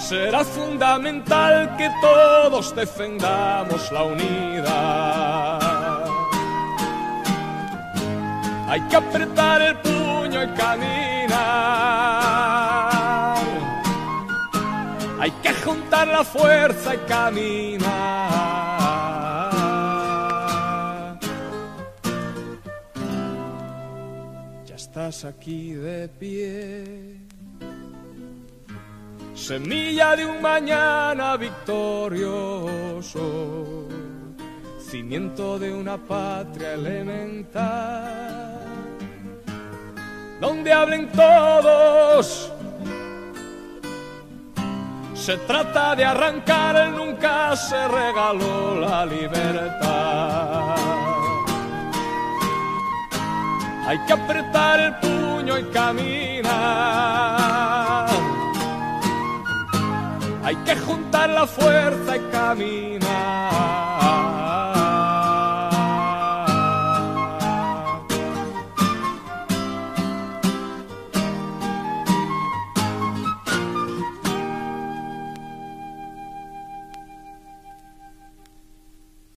será fundamental que todos defendamos la unidad. Hay que apretar el puño y caminar. Hay que juntar la fuerza y caminar. Ya estás aquí de pie, semilla de un mañana victorioso, cimiento de una patria elemental, donde hablen todos. Se trata de arrancar, nunca se regaló la libertad. Hay que apretar el puño y caminar. Hay que juntar la fuerza y caminar.